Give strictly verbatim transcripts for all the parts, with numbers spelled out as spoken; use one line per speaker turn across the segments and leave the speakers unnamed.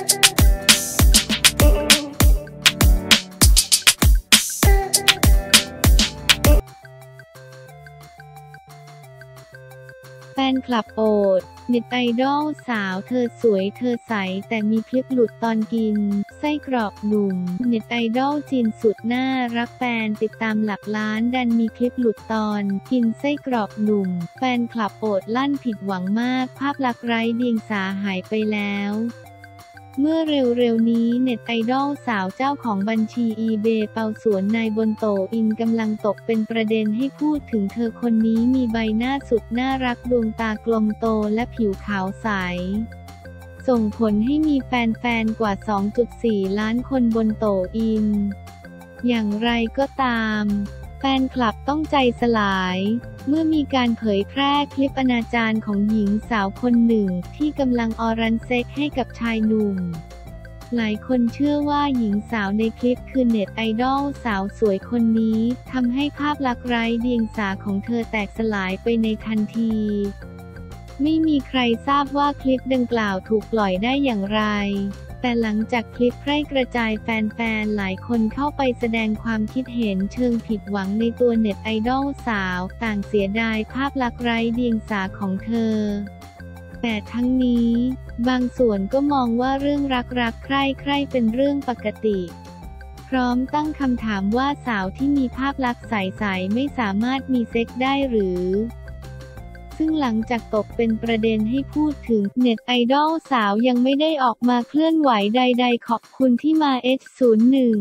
แฟนคลับโอดเน็ตไอดอลสาวเธอสวยเธอใสแต่มีคลิปหลุดตอนกินไส้กรอกหนุ่มเน็ตไอดอลจีนสุดน่ารักแฟนติดตามหลักล้านดันมีคลิปหลุดตอนกินไส้กรอกหนุ่มแฟนคลับโอดลั่นผิดหวังมากภาพลักษณ์ไร้เดียงสาหายไปแล้วเมื่อเร็วๆนี้เน็ตไอดอลสาวเจ้าของบัญชีอีเบย์เปาสวนนายบนโตอินกำลังตกเป็นประเด็นให้พูดถึงเธอคนนี้มีใบหน้าสุดน่ารักดวงตากลมโตและผิวขาวใสส่งผลให้มีแฟนๆกว่า สองจุดสี่ ล้านคนบนโตอินอย่างไรก็ตามแฟนคลับต้องใจสลายเมื่อมีการเผยแพร่คลิปอนาจารของหญิงสาวคนหนึ่งที่กำลังออรันเซ็กให้กับชายหนุ่มหลายคนเชื่อว่าหญิงสาวในคลิปคือเน็ตไอดอลสาวสวยคนนี้ทำให้ภาพลักษณ์ไร้เดียงสาของเธอแตกสลายไปในทันทีไม่มีใครทราบว่าคลิปดังกล่าวถูกปล่อยได้อย่างไรแต่หลังจากคลิปแพร่กระจายแฟนๆหลายคนเข้าไปแสดงความคิดเห็นเชิงผิดหวังในตัวเน็ตไอดอลสาวต่างเสียดายภาพลักษณ์ไร้เดียงสาของเธอแต่ทั้งนี้บางส่วนก็มองว่าเรื่องรักๆใคร่ๆเป็นเรื่องปกติพร้อมตั้งคำถามว่าสาวที่มีภาพลักษณ์ใสๆไม่สามารถมีเซ็กได้หรือซึ่งหลังจากตกเป็นประเด็นให้พูดถึงเน็ตไอดอลสาวยังไม่ได้ออกมาเคลื่อนไหวใดๆขอบคุณที่มา เอช ศูนย์ หนึ่ง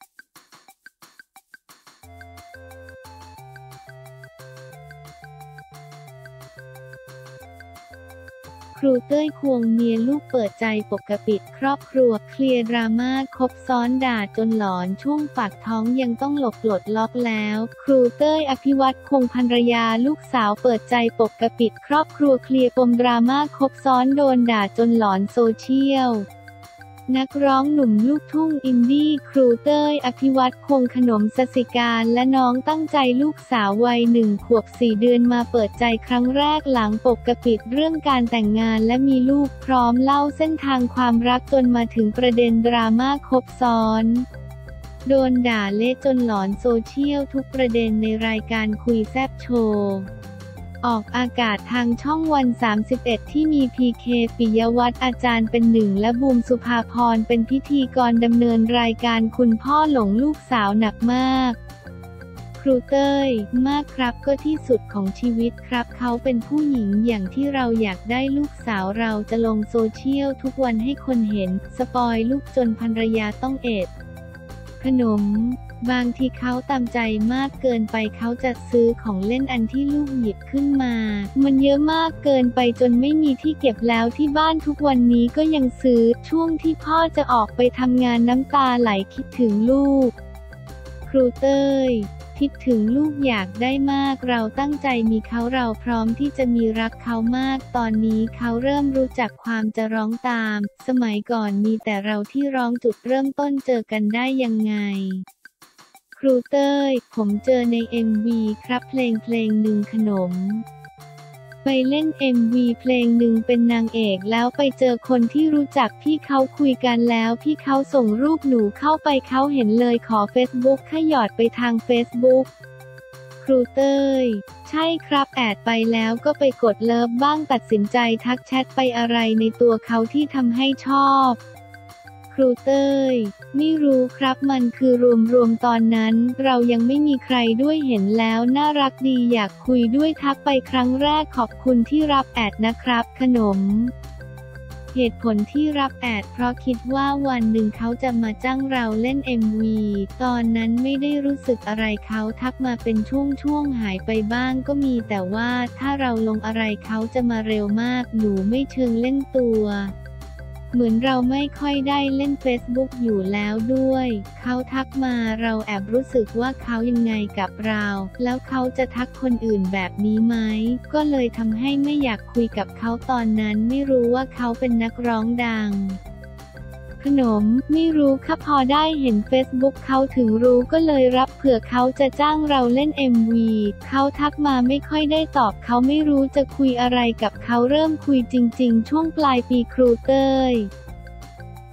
ครูเต้ยควงเมียลูกเปิดใจปกปิดครอบครัวเคลียร์ดราม่าคบซ้อนด่าจนหลอนช่วงฝากท้องยังต้องหลบปลดล็อกแล้วครูเต้ยอภิวัตคงภรรยาลูกสาวเปิดใจปกปิดครอบครัวเคลียร์ปมดราม่าคบซ้อนโดนด่าจนหลอนโซเชียลนักร้องหนุ่มลูกทุ่งอินดี้ครูเต้ยอภิวัตคงขนมสสิการและน้องตั้งใจลูกสาววัยหนึ่งขวบสี่เดือนมาเปิดใจครั้งแรกหลังปกปิดเรื่องการแต่งงานและมีลูกพร้อมเล่าเส้นทางความรักจนมาถึงประเด็นดราม่าคบซ้อนโดนด่าเละจนหลอนโซเชียลทุกประเด็นในรายการคุยแซ่บโชว์ออกอากาศทางช่องวันสามสิบเอ็ดที่มีพีเคปิยวัฒน์อาจารย์เป็นหนึ่งและบูมสุภาพรเป็นพิธีกรดำเนินรายการคุณพ่อหลงลูกสาวหนักมากครูเต้ยมากครับก็ที่สุดของชีวิตครับเขาเป็นผู้หญิงอย่างที่เราอยากได้ลูกสาวเราจะลงโซเชียลทุกวันให้คนเห็นสปอยลูกจนภรรยาต้องเอ็ดขนมบางทีเขาตามใจมากเกินไปเขาจะซื้อของเล่นอันที่ลูกหยิบขึ้นมามันเยอะมากเกินไปจนไม่มีที่เก็บแล้วที่บ้านทุกวันนี้ก็ยังซื้อช่วงที่พ่อจะออกไปทำงานน้ำตาไหลคิดถึงลูกครูเต้ยคิดถึงลูกอยากได้มากเราตั้งใจมีเขาเราพร้อมที่จะมีรักเขามากตอนนี้เขาเริ่มรู้จักความจะร้องตามสมัยก่อนมีแต่เราที่ร้องจุดเริ่มต้นเจอกันได้ยังไงครูเต้ยผมเจอใน เอ็ม วี ครับเพลงเพลงหนึ่งขนมไปเล่น เอ็ม วี เพลงหนึ่งเป็นนางเอกแล้วไปเจอคนที่รู้จักพี่เขาคุยกันแล้วพี่เขาส่งรูปหนูเข้าไปเขาเห็นเลยขอเฟซบุ๊กให้หยอดไปทางเฟซบุ๊กครูเต้ยใช่ครับแอดไปแล้วก็ไปกดเลิฟบ้างตัดสินใจทักแชทไปอะไรในตัวเขาที่ทำให้ชอบครูเต้ยไม่รู้ครับมันคือรวมๆตอนนั้นเรายังไม่มีใครด้วยเห็นแล้วน่ารักดีอยากคุยด้วยทักไปครั้งแรกขอบคุณที่รับแอดนะครับขนมเหตุผลที่รับแอดเพราะคิดว่าวันหนึ่งเขาจะมาจ้างเราเล่น เอ็ม วี ตอนนั้นไม่ได้รู้สึกอะไรเขาทักมาเป็นช่วงๆหายไปบ้างก็มีแต่ว่าถ้าเราลงอะไรเขาจะมาเร็วมากหนูไม่เชิงเล่นตัวเหมือนเราไม่ค่อยได้เล่นเฟซบุ๊กอยู่แล้วด้วยเขาทักมาเราแอบรู้สึกว่าเขายังไงกับเราแล้วเขาจะทักคนอื่นแบบนี้ไหมก็เลยทำให้ไม่อยากคุยกับเขาตอนนั้นไม่รู้ว่าเขาเป็นนักร้องดังขนมไม่รู้ค่ะพอได้เห็นเฟซบุ๊กเขาถึงรู้ก็เลยรับเผื่อเขาจะจ้างเราเล่น เอ็ม วี เขาทักมาไม่ค่อยได้ตอบเขาไม่รู้จะคุยอะไรกับเขาเริ่มคุยจริงๆช่วงปลายปีครูเต้ย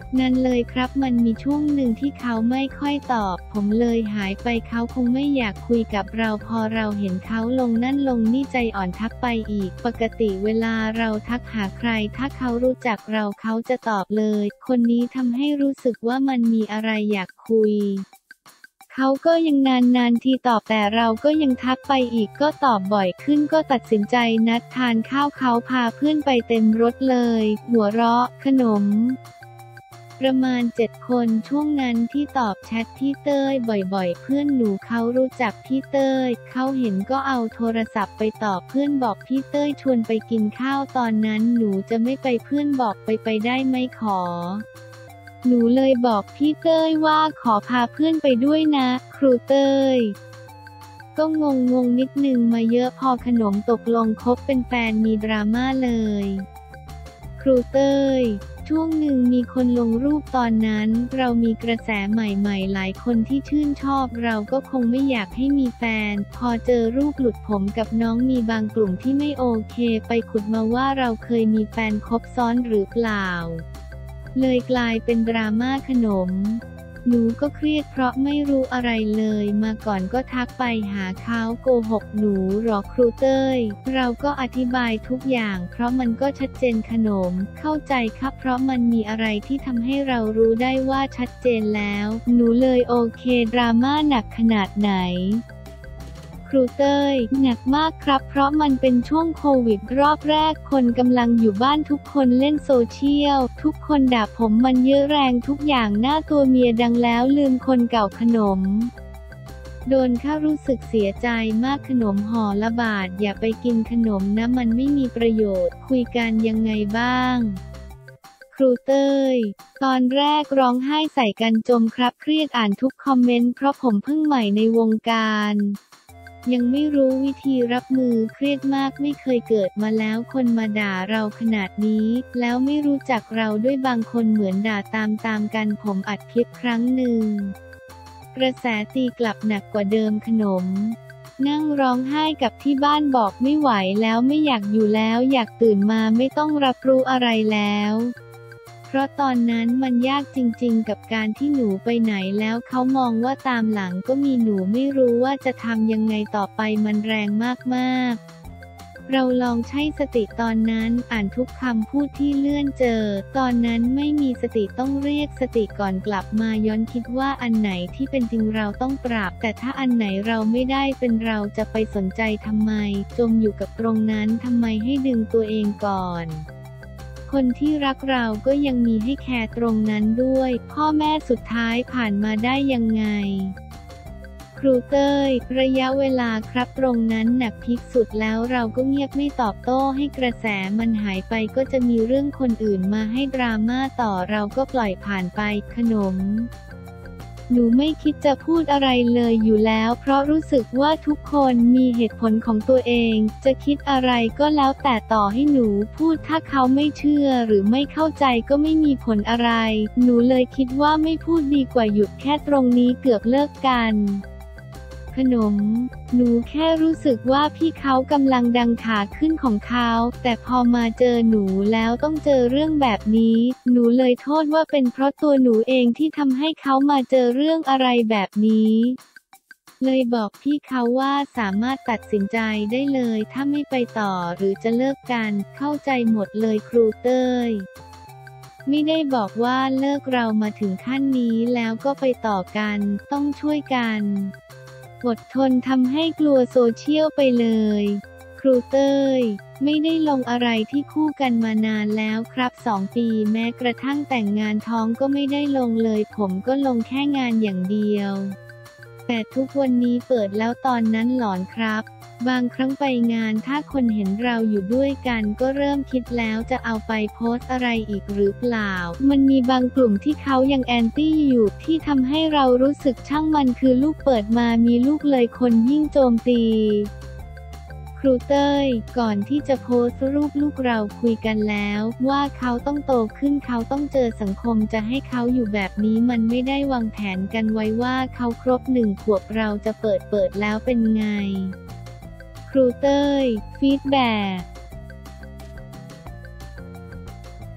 นั่นเลยครับมันมีช่วงหนึ่งที่เขาไม่ค่อยตอบผมเลยหายไปเขาคงไม่อยากคุยกับเราพอเราเห็นเขาลงนั่นลงนี่ใจอ่อนทักไปอีกปกติเวลาเราทักหาใครถ้าเขารู้จักเราเขาจะตอบเลยคนนี้ทำให้รู้สึกว่ามันมีอะไรอยากคุยเขาก็ยังนานๆทีตอบแต่เราก็ยังทักไปอีกก็ตอบบ่อยขึ้นก็ตัดสินใจนัดทานข้าวเขาพาเพื่อนไปเต็มรถเลยหัวเราะขนมประมาณเจ็ดคนช่วงนั้นที่ตอบแชทพี่เต้ยบ่อยๆเพื่อนหนูเขารู้จักพี่เต้ยเขาเห็นก็เอาโทรศัพท์ไปตอบเพื่อนบอกพี่เต้ยชวนไปกินข้าวตอนนั้นหนูจะไม่ไปเพื่อนบอกไปไปได้ไหมขอหนูเลยบอกพี่เต้ยว่าขอพาเพื่อนไปด้วยนะครูเต้ยก็งงงงนิดนึงมาเยอะพอขนมตกลงคบเป็นแฟนมีดราม่าเลยครูเต้ยช่วงหนึ่งมีคนลงรูปตอนนั้นเรามีกระแสใหม่ๆหลายคนที่ชื่นชอบเราก็คงไม่อยากให้มีแฟนพอเจอรูปหลุดผมกับน้องมีบางกลุ่มที่ไม่โอเคไปขุดมาว่าเราเคยมีแฟนคบซ้อนหรือเปล่าเลยกลายเป็นดราม่าขนมหนูก็เครียดเพราะไม่รู้อะไรเลยมาก่อนก็ทักไปหาเขาโกหกหนูหรอครูเต้ยเราก็อธิบายทุกอย่างเพราะมันก็ชัดเจนขนมเข้าใจครับเพราะมันมีอะไรที่ทำให้เรารู้ได้ว่าชัดเจนแล้วหนูเลยโอเคดราม่าหนักขนาดไหนครูเต้ยหนักมากครับเพราะมันเป็นช่วงโควิดรอบแรกคนกำลังอยู่บ้านทุกคนเล่นโซเชียลทุกคนด่าผมมันเยอะแรงทุกอย่างหน้าตัวเมียดังแล้วลืมคนเก่าขนมโดนข้ารู้สึกเสียใจมากขนมห่อละบาทอย่าไปกินขนมนะมันไม่มีประโยชน์คุยกันยังไงบ้างครูเต้ยตอนแรกร้องไห้ใส่กันจมครับเครียดอ่านทุกคอมเมนต์เพราะผมเพิ่งใหม่ในวงการยังไม่รู้วิธีรับมือเครียดมากไม่เคยเกิดมาแล้วคนมาด่าเราขนาดนี้แล้วไม่รู้จักเราด้วยบางคนเหมือนด่าตามตามกันผมอัดคลิปครั้งหนึ่งกระแสตีกลับหนักกว่าเดิมขนมนั่งร้องไห้กับที่บ้านบอกไม่ไหวแล้วไม่อยากอยู่แล้วอยากตื่นมาไม่ต้องรับรู้อะไรแล้วเพราะตอนนั้นมันยากจริงๆกับการที่หนูไปไหนแล้วเขามองว่าตามหลังก็มีหนูไม่รู้ว่าจะทำยังไงต่อไปมันแรงมากๆเราลองใช้สติตอนนั้นอ่านทุกคำพูดที่เลื่อนเจอตอนนั้นไม่มีสติต้องเรียกสติก่อนกลับมาย้อนคิดว่าอันไหนที่เป็นจริงเราต้องปรับแต่ถ้าอันไหนเราไม่ได้เป็นเราจะไปสนใจทำไมจมอยู่กับตรงนั้นทำไมให้ดึงตัวเองก่อนคนที่รักเราก็ยังมีให้แคร์ตรงนั้นด้วยพ่อแม่สุดท้ายผ่านมาได้ยังไงครูเต้ยระยะเวลาครับตรงนั้นหนักพีคสุดแล้วเราก็เงียบไม่ตอบโต้ให้กระแสมันหายไปก็จะมีเรื่องคนอื่นมาให้ดราม่าต่อเราก็ปล่อยผ่านไปขนมหนูไม่คิดจะพูดอะไรเลยอยู่แล้วเพราะรู้สึกว่าทุกคนมีเหตุผลของตัวเองจะคิดอะไรก็แล้วแต่ต่อให้หนูพูดถ้าเขาไม่เชื่อหรือไม่เข้าใจก็ไม่มีผลอะไรหนูเลยคิดว่าไม่พูดดีกว่าหยุดแค่ตรงนี้เกือบเลิกกันขนมหนูแค่รู้สึกว่าพี่เขากำลังดังขาขึ้นของเขาแต่พอมาเจอหนูแล้วต้องเจอเรื่องแบบนี้หนูเลยโทษว่าเป็นเพราะตัวหนูเองที่ทำให้เขามาเจอเรื่องอะไรแบบนี้เลยบอกพี่เขาว่าสามารถตัดสินใจได้เลยถ้าไม่ไปต่อหรือจะเลิกกันเข้าใจหมดเลยครูเต้ยไม่ได้บอกว่าเลิกเรามาถึงขั้นนี้แล้วก็ไปต่อกันต้องช่วยกันอดทนทำให้กลัวโซเชียลไปเลยครูเต้ยไม่ได้ลงอะไรที่คู่กันมานานแล้วครับสองปีแม้กระทั่งแต่งงานท้องก็ไม่ได้ลงเลยผมก็ลงแค่งานอย่างเดียวแต่ทุกวันนี้เปิดแล้วตอนนั้นหลอนครับบางครั้งไปงานถ้าคนเห็นเราอยู่ด้วยกันก็เริ่มคิดแล้วจะเอาไปโพสต์อะไรอีกหรือเปล่ามันมีบางกลุ่มที่เขายังแอนตี้อยู่ที่ทำให้เรารู้สึกช่างมันคือลูกเปิดมามีลูกเลยคนยิ่งโจมตีครูเต้ยก่อนที่จะโพสต์รูปลูกเราคุยกันแล้วว่าเขาต้องโตขึ้นเขาต้องเจอสังคมจะให้เขาอยู่แบบนี้มันไม่ได้วางแผนกันไว้ว่าเขาครบหนึ่งขวบเราจะเปิดเปิดแล้วเป็นไงครูเต้ยฟีดแบ็กค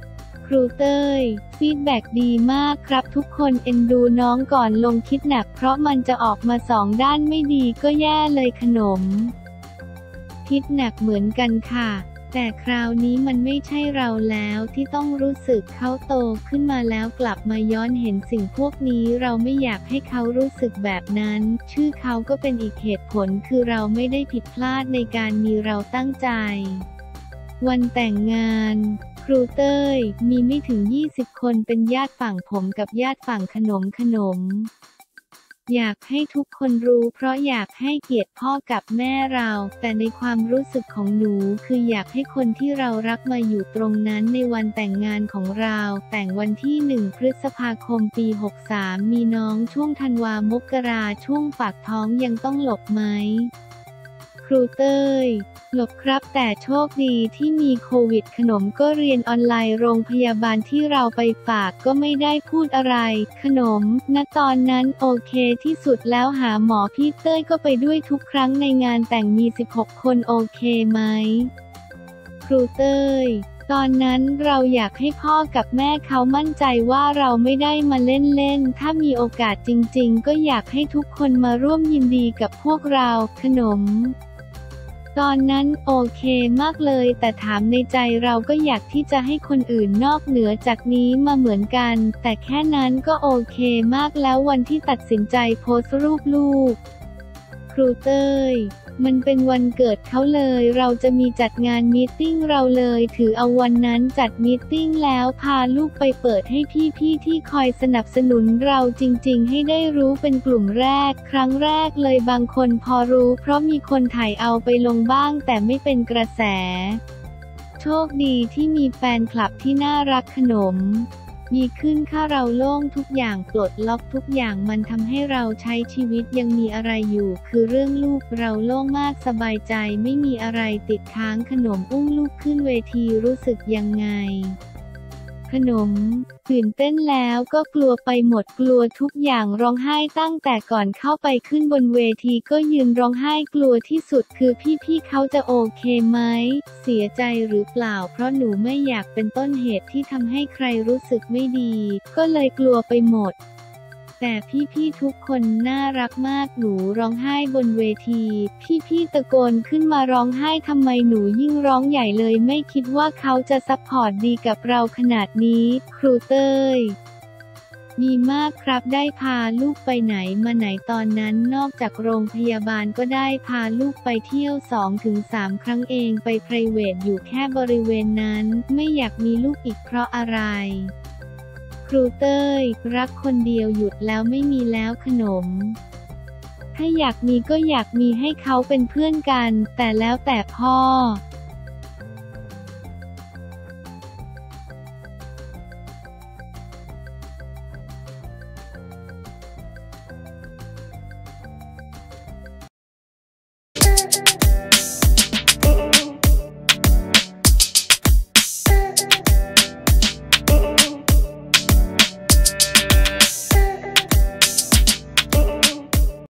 ครูเต้ยฟีดแบ็กดีมากครับทุกคนเอ็นดูน้องก่อนลงคิดหนักเพราะมันจะออกมาสองด้านไม่ดีก็แย่เลยขนมคิดหนักเหมือนกันค่ะแต่คราวนี้มันไม่ใช่เราแล้วที่ต้องรู้สึกเขาโตขึ้นมาแล้วกลับมาย้อนเห็นสิ่งพวกนี้เราไม่อยากให้เขารู้สึกแบบนั้นชื่อเขาก็เป็นอีกเหตุผลคือเราไม่ได้ผิดพลาดในการมีเราตั้งใจวันแต่งงานครูเต้ยมีไม่ถึงยี่สิบคนเป็นญาติฝั่งผมกับญาติฝั่งขนมขนมอยากให้ทุกคนรู้เพราะอยากให้เกียรติพ่อกับแม่เราแต่ในความรู้สึกของหนูคืออยากให้คนที่เรารักมาอยู่ตรงนั้นในวันแต่งงานของเราแต่งวันที่หนึ่งพฤษภาคมปีหกสามมีน้องช่วงธันวามกราช่วงปากท้องยังต้องหลบไหมครูเต้ยหลบครับแต่โชคดีที่มีโควิดขนมก็เรียนออนไลน์โรงพยาบาลที่เราไปฝากก็ไม่ได้พูดอะไรขนมณตอนนั้นโอเคที่สุดแล้วหาหมอพี่เต้ยก็ไปด้วยทุกครั้งในงานแต่งมีสิบหกคนโอเคไหมครูเต้ยตอนนั้นเราอยากให้พ่อกับแม่เขามั่นใจว่าเราไม่ได้มาเล่นๆถ้ามีโอกาสจริงๆก็อยากให้ทุกคนมาร่วมยินดีกับพวกเราขนมตอนนั้นโอเคมากเลยแต่ถามในใจเราก็อยากที่จะให้คนอื่นนอกเหนือจากนี้มาเหมือนกันแต่แค่นั้นก็โอเคมากแล้ววันที่ตัดสินใจโพสต์รูปลูกครูเต้ยมันเป็นวันเกิดเขาเลยเราจะมีจัดงานมีตติ้งเราเลยถือเอาวันนั้นจัดมีตติ้งแล้วพาลูกไปเปิดให้พี่ๆที่คอยสนับสนุนเราจริงๆให้ได้รู้เป็นกลุ่มแรกครั้งแรกเลยบางคนพอรู้เพราะมีคนถ่ายเอาไปลงบ้างแต่ไม่เป็นกระแสโชคดีที่มีแฟนคลับที่น่ารักขนมมีขึ้นค่าเราโล่งทุกอย่างปลดล็อกทุกอย่างมันทำให้เราใช้ชีวิตยังมีอะไรอยู่คือเรื่องลูกเราโล่งมากสบายใจไม่มีอะไรติดค้างขนมอุ้มลูกขึ้นเวทีรู้สึกยังไงขนมตื่นเต้นแล้วก็กลัวไปหมดกลัวทุกอย่างร้องไห้ตั้งแต่ก่อนเข้าไปขึ้นบนเวทีก็ยืนร้องไห้กลัวที่สุดคือพี่ๆเขาจะโอเคไหมเสียใจหรือเปล่าเพราะหนูไม่อยากเป็นต้นเหตุที่ทำให้ใครรู้สึกไม่ดีก็เลยกลัวไปหมดแต่พี่ๆทุกคนน่ารักมากหนูร้องไห้บนเวทีพี่ๆตะโกนขึ้นมาร้องไห้ทำไมหนูยิ่งร้องใหญ่เลยไม่คิดว่าเขาจะซัพพอร์ตดีกับเราขนาดนี้ครูเต้ยดีมากครับได้พาลูกไปไหนมาไหนตอนนั้นนอกจากโรงพยาบาลก็ได้พาลูกไปเที่ยว สองถึงสาม ครั้งเองไปไพรเวทอยู่แค่บริเวณนั้นไม่อยากมีลูกอีกเพราะอะไรครูเต้ยรักคนเดียวหยุดแล้วไม่มีแล้วขนมถ้าอยากมีก็อยากมีให้เขาเป็นเพื่อนกันแต่แล้วแต่พ่อ